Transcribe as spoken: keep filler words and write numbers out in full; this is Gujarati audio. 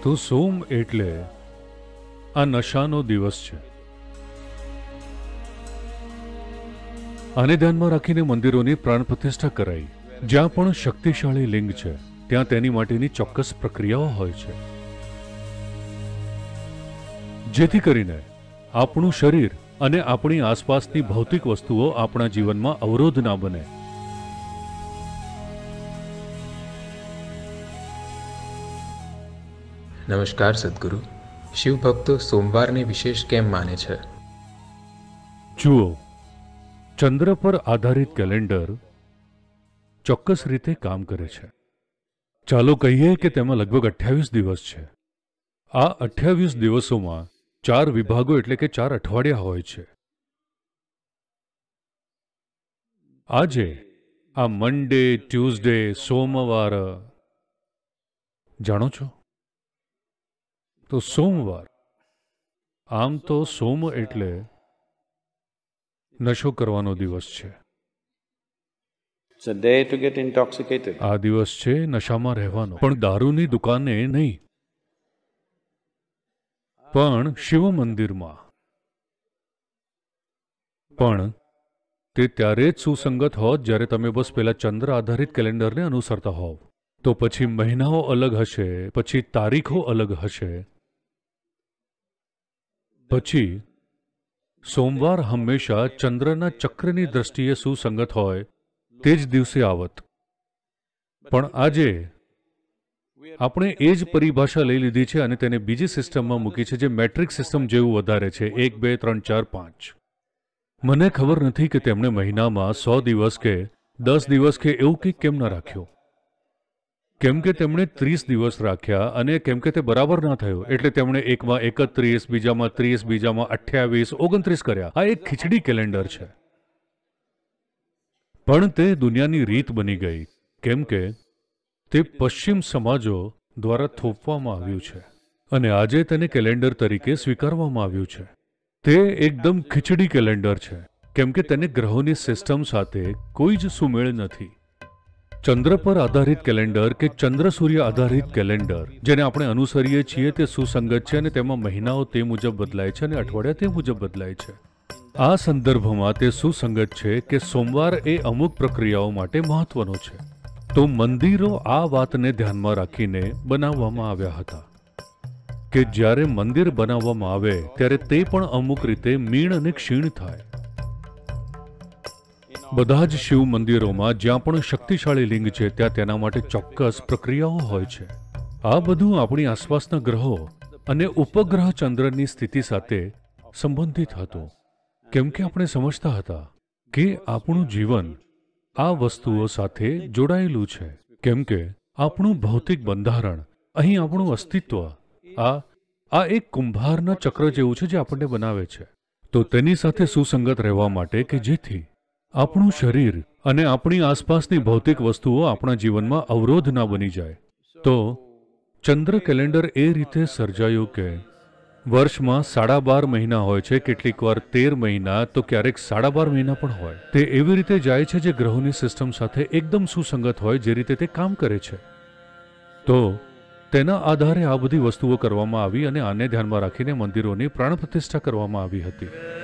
તો સોમ એટલે આ નશાનો દિવસ છે. આને ધ્યાનમાં રાખીને મંદિરોની પ્રાણ પ્રતિષ્ઠા કરાઈ. જ્યાં પણ શક્તિશાળી લિંગ છે ત્યાં તેની માટેની ચોક્કસ પ્રક્રિયાઓ હોય છે, જેથી કરીને આપણું શરીર અને આપણી આસપાસની ભૌતિક વસ્તુઓ આપણા જીવનમાં અવરોધ ના બને. નમસ્કાર સદગુરુ. શિવ ભક્તો સોમવારને વિશેષ કેમ માને છે? જુઓ, ચંદ્ર પર આધારિત કેલેન્ડર ચોક્કસ રીતે કામ કરે છે. ચાલો કહીએ કે તેમાં લગભગ અઠ્યાવીસ દિવસ છે. આ અઠ્યાવીસ દિવસોમાં ચાર વિભાગો એટલે કે ચાર અઠવાડિયા હોય છે. આજે આ મંડે, ટ્યુઝડે, સોમવાર, જાણો છો? તો સોમવાર, આમ તો સોમ એટલે નશો કરવાનો દિવસ છે. It's a day to get intoxicated. આ દિવસ છે નશામાં રહેવાનો, પણ દારૂની દુકાને નહીં, પણ શિવ મંદિરમાં. પણ તે ત્યારે જ સુસંગત હોત જ્યારે તમે બસ પેલા ચંદ્ર આધારિત કેલેન્ડરને અનુસરતા હોવ. તો પછી મહિનાઓ અલગ હશે, પછી તારીખો અલગ હશે. પછી સોમવાર હંમેશા ચંદ્રના ચક્રની દ્રષ્ટિએ સુસંગત હોય તે જ દિવસે આવત. પણ આજે આપણે એ જ પરિભાષા લઈ લીધી છે અને તેને બીજી સિસ્ટમમાં મૂકી છે, જે મેટ્રિક સિસ્ટમ જેવું વધારે છે. એક બે ત્રણ ચાર પાંચ. મને ખબર નથી કે તેમણે મહિનામાં સો દિવસ કે દસ દિવસ કે એવું કંઈક કેમ ના રાખ્યું. કેમ કે તેમણે ત્રીસ દિવસ રાખ્યા અને કેમ કે તે બરાબર ના થયું એટલે તેમણે એકમાં એકત્રીસ, બીજામાં ત્રીસ, બીજામાં અઠ્યાવીસ, ઓગણત્રીસ કર્યા. આ એક ખીચડી કેલેન્ડર છે. પણ તે દુનિયાની રીત બની ગઈ કેમ કે તે પશ્ચિમ સમાજો દ્વારા થોપવામાં આવ્યું છે અને આજે તેને કેલેન્ડર તરીકે સ્વીકારવામાં આવ્યું છે. તે એકદમ ખીચડી કેલેન્ડર છે કેમ કે તેને ગ્રહોની સિસ્ટમ સાથે કોઈ જ સુમેળ નથી. ચંદ્ર પર આધારિત કેલેન્ડર કે ચંદ્ર સૂર્ય આધારિત કેલેન્ડર જેને આપણે અનુસરીએ છીએ તે સુસંગત છે અને તેમાં મહિનાઓ તે મુજબ બદલાય છે અને અઠવાડિયા તે મુજબ બદલાય છે. આ સંદર્ભમાં તે સુસંગત છે કે સોમવાર એ અમુક પ્રક્રિયાઓ માટે મહત્વનો છે. તો મંદિરો આ વાતને ધ્યાનમાં રાખીને બનાવવામાં આવ્યા હતા કે જ્યારે મંદિર બનાવવામાં આવે ત્યારે તે પણ અમુક રીતે મીણ અને ક્ષીણ થાય. બધા જ શિવ મંદિરોમાં જ્યાં પણ શક્તિશાળી લિંગ છે ત્યાં તેના માટે ચોક્કસ પ્રક્રિયાઓ હોય છે. આ બધું આપણી આસપાસના ગ્રહો અને ઉપગ્રહ ચંદ્રની સ્થિતિ સાથે સંબંધિત હતું. કેમ કે આપણે સમજતા હતા કે આપણું જીવન આ વસ્તુઓ સાથે જોડાયેલું છે. કેમ કે આપણું ભૌતિક બંધારણ, અહીં આપણું અસ્તિત્વ આ આ એક કુંભારના ચક્ર જેવું છે જે આપણને બનાવે છે. તો તેની સાથે સુસંગત રહેવા માટે કે જેથી આપણું શરીર અને આપણી આસપાસની ભૌતિક વસ્તુઓ આપણા જીવનમાં અવરોધ ના બની જાય. તો ચંદ્ર કેલેન્ડર એ રીતે સર્જાયું કે વર્ષમાં સાડા બાર મહિના હોય છે, કેટલીક વાર તેર મહિના, તો ક્યારેક સાડા બાર મહિના પણ હોય. તે એવી રીતે જાય છે જે ગ્રહોની સિસ્ટમ સાથે એકદમ સુસંગત હોય, જે રીતે તે કામ કરે છે. તો તેના આધારે આ બધી વસ્તુઓ કરવામાં આવી અને આને ધ્યાનમાં રાખીને મંદિરોની પ્રાણ પ્રતિષ્ઠા કરવામાં આવી હતી.